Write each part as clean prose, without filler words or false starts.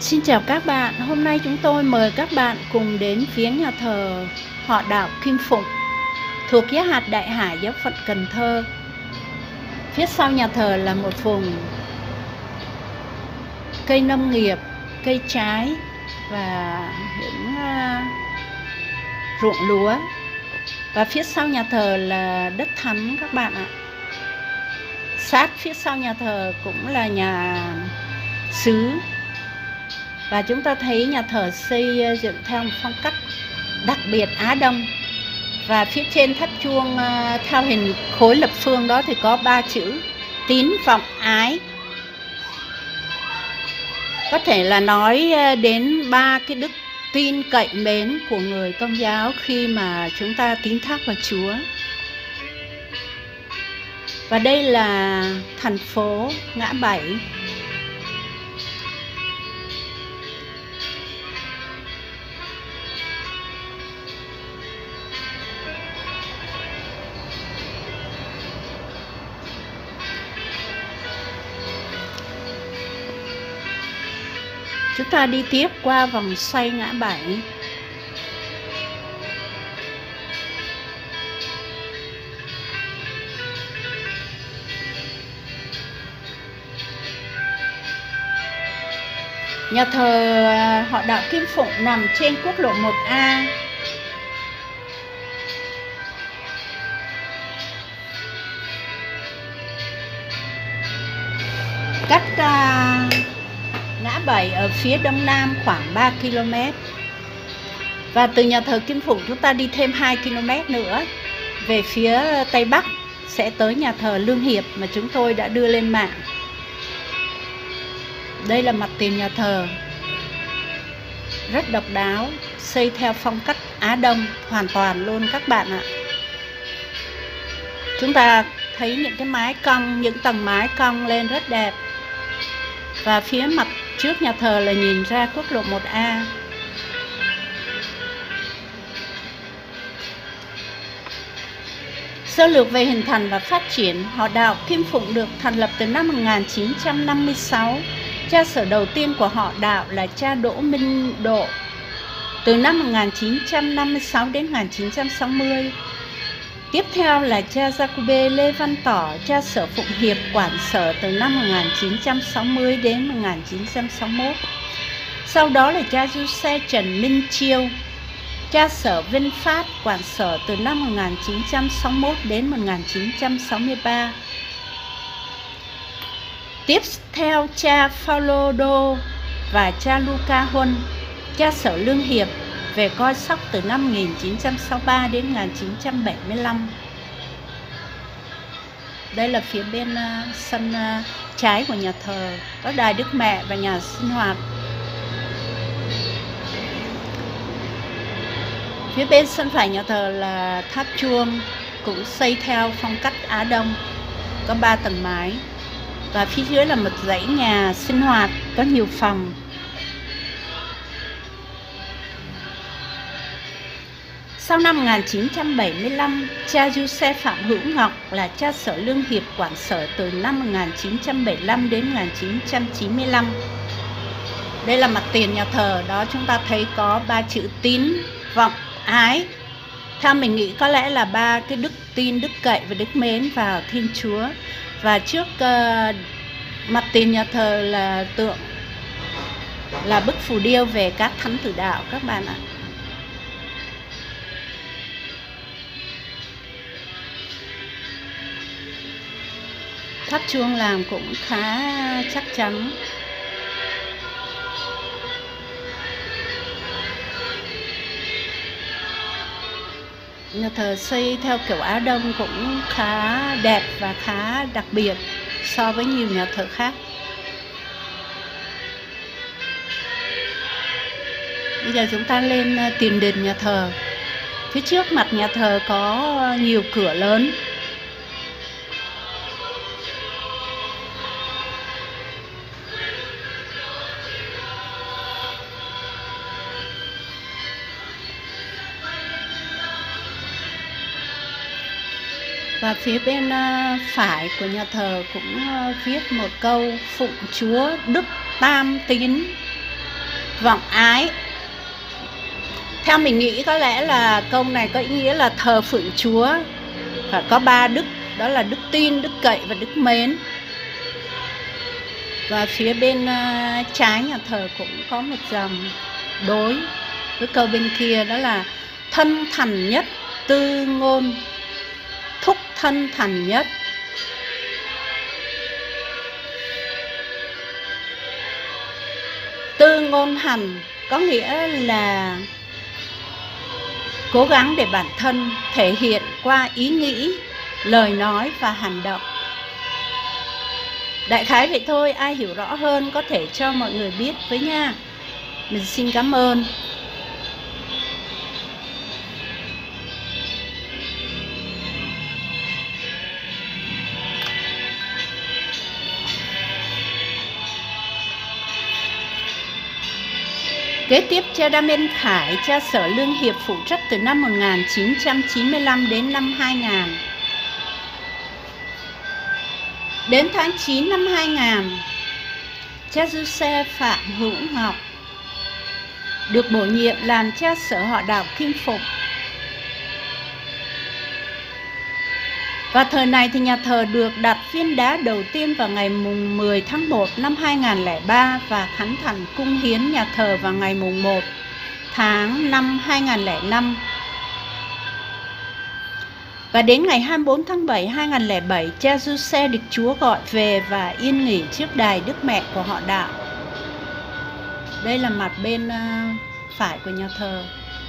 Xin chào các bạn, hôm nay chúng tôi mời các bạn cùng đến viếng nhà thờ họ Đạo Kim Phụng thuộc Giáo hạt Đại Hải, Giáo phận Cần Thơ. Phía sau nhà thờ là một vùng cây nông nghiệp, cây trái và những ruộng lúa. Và phía sau nhà thờ là đất thánh các bạn ạ. Sát phía sau nhà thờ cũng là nhà xứ. Và chúng ta thấy nhà thờ xây dựng theo một phong cách đặc biệt Á Đông. Và phía trên tháp chuông theo hình khối lập phương đó thì có 3 chữ tín vọng ái. Có thể là nói đến 3 cái đức tin cậy mến của người Công giáo khi mà chúng ta tín thác vào Chúa. Và đây là thành phố Ngã Bảy. Chúng ta đi tiếp qua vòng xoay Ngã Bảy. Nhà thờ họ Đạo Kim Phụng nằm trên quốc lộ 1A. Cách Ngã Bảy ở phía đông nam khoảng 3 km. Và từ nhà thờ Kim Phụng chúng ta đi thêm 2 km nữa về phía tây bắc sẽ tới nhà thờ Lương Hiệp mà chúng tôi đã đưa lên mạng. Đây là mặt tiền nhà thờ, rất độc đáo, xây theo phong cách Á Đông hoàn toàn luôn các bạn ạ. Chúng ta thấy những cái mái cong, những tầng mái cong lên rất đẹp. Và phía mặt trước nhà thờ là nhìn ra quốc lộ 1A. Sơ lược về hình thành và phát triển, họ Đạo Kim Phụng được thành lập từ năm 1956. Cha sở đầu tiên của họ Đạo là cha Đỗ Minh Độ từ năm 1956 đến 1960. Tiếp theo là cha Giacôbê Lê Văn Tỏ, cha sở Phụng Hiệp quản sở từ năm 1960 đến 1961. Sau đó là cha Giuse Trần Minh Chiêu, cha sở Vinh Phát quản sở từ năm 1961 đến 1963. Tiếp theo cha Phaolô Đô và cha Luca Huân, cha sở Lương Hiệp về coi sóc từ năm 1963 đến 1975. Đây là phía bên sân trái của nhà thờ, có đài Đức Mẹ và nhà sinh hoạt. Phía bên sân phải nhà thờ là tháp chuông, cũng xây theo phong cách Á Đông, có 3 tầng mái. Và phía dưới là một dãy nhà sinh hoạt, có nhiều phòng. Sau năm 1975, cha Giuse Phạm Hữu Ngọc là cha sở Lương Hiệp quản sở từ năm 1975 đến 1995. Đây là mặt tiền nhà thờ, đó chúng ta thấy có 3 chữ tín, vọng, ái. Theo mình nghĩ có lẽ là 3 cái đức tin, đức cậy và đức mến vào Thiên Chúa. Và trước mặt tiền nhà thờ là tượng, là bức phù điêu về các thánh tử đạo các bạn ạ. Tháp chuông làm cũng khá chắc chắn. Nhà thờ xây theo kiểu Á Đông cũng khá đẹp và khá đặc biệt so với nhiều nhà thờ khác. Bây giờ chúng ta lên tiền đền nhà thờ. Phía trước mặt nhà thờ có nhiều cửa lớn. Và phía bên phải của nhà thờ cũng viết một câu: Phụng Chúa Đức Tam Tín. vọng ái. Theo mình nghĩ có lẽ là câu này có ý nghĩa là thờ phượng Chúa, và có 3 đức, đó là đức tin, đức cậy và đức mến. Và phía bên trái nhà thờ cũng có một dòng đối với câu bên kia, đó là thân thành nhất tư ngôn, thúc thân thành nhất. Tư ngôn hành có nghĩa là cố gắng để bản thân thể hiện qua ý nghĩ, lời nói và hành động. Đại khái vậy thôi, ai hiểu rõ hơn có thể cho mọi người biết với nha. Mình xin cảm ơn. Kế tiếp, cha Damian Khải, cha Sở Lương Hiệp phụ trách từ năm 1995 đến năm 2000. Đến tháng 9 năm 2000, cha Giuse Phạm Hữu Ngọc được bổ nhiệm làm cha Sở họ đạo Kim Phục. Và thời này thì nhà thờ được đặt viên đá đầu tiên vào ngày mùng 10 tháng 1 năm 2003 và khánh thành cung hiến nhà thờ vào ngày mùng 1 tháng 5 2005. Và đến ngày 24 tháng 7 2007, cha Giuse được Chúa gọi về và yên nghỉ trước đài Đức Mẹ của họ đạo. Đây là mặt bên phải của nhà thờ.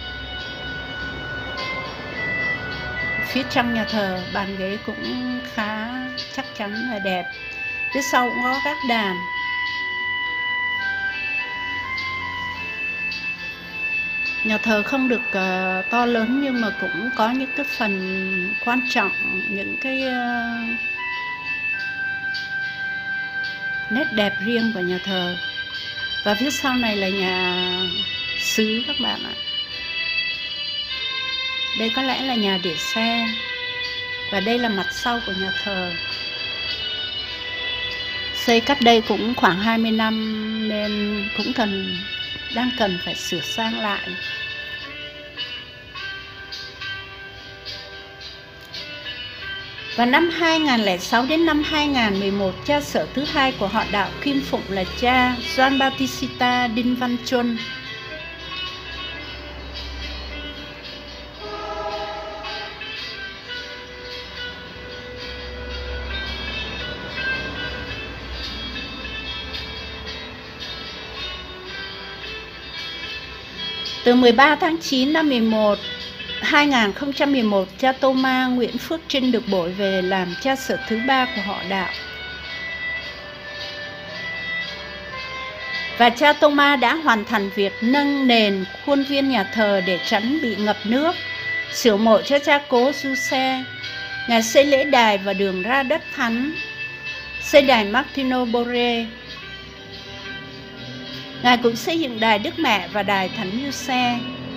Phía trong nhà thờ, bàn ghế cũng khá chắc chắn và đẹp. Phía sau cũng có các đàn. Nhà thờ không được to lớn nhưng mà cũng có những cái phần quan trọng, những cái nét đẹp riêng của nhà thờ. Và phía sau này là nhà xứ các bạn ạ. Đây có lẽ là nhà để xe. Và đây là mặt sau của nhà thờ. Xây cách đây cũng khoảng 20 năm nên cũng đang cần phải sửa sang lại. Và năm 2006 đến năm 2011, cha Sở thứ hai của họ đạo Kim Phụng là cha Doan Bautista Đinh Văn Chuân. Từ 13 tháng 9 năm 2011, cha Thomas Nguyễn Phước Trinh được bổ về làm cha Sở thứ ba của họ đạo. Và cha Thomas đã hoàn thành việc nâng nền khuôn viên nhà thờ để tránh bị ngập nước, sửa mộ cho cha cố Giuse. Ngài xây lễ đài và đường ra đất thánh, xây đài Martino Bore. Ngài cũng xây dựng đài Đức Mẹ và đài Thánh Giuse.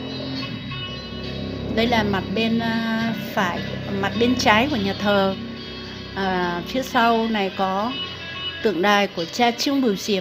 Đây là mặt bên phải, mặt bên trái của nhà thờ. Phía sau này có tượng đài của cha Trương Bửu Diệp.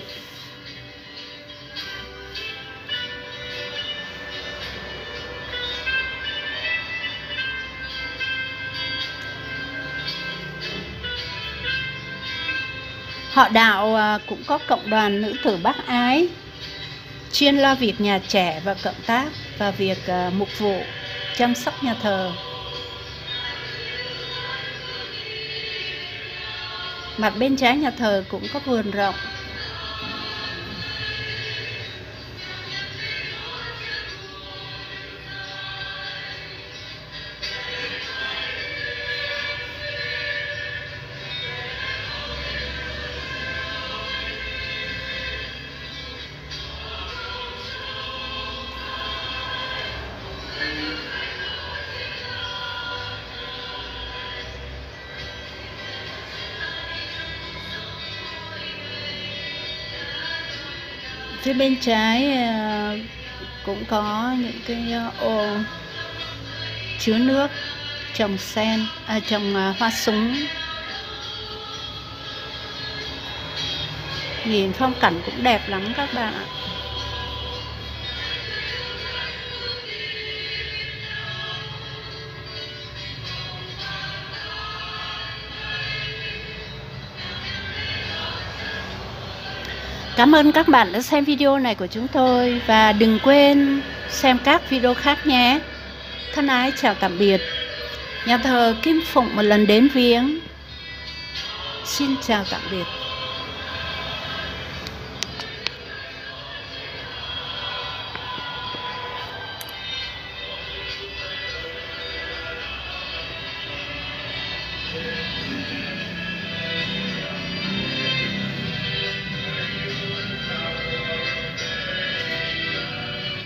Họ đạo cũng có cộng đoàn nữ tử bác ái, chuyên lo việc nhà trẻ và cộng tác và việc mục vụ, chăm sóc nhà thờ. Mặt bên trái nhà thờ cũng có vườn rộng. Phía bên trái cũng có những cái ô chứa nước, trồng sen, trồng hoa súng. Nhìn phong cảnh cũng đẹp lắm các bạn ạ. Cảm ơn các bạn đã xem video này của chúng tôi và đừng quên xem các video khác nhé. Thân ái chào tạm biệt. Nhà thờ Kim Phụng một lần đến viếng. Xin chào tạm biệt.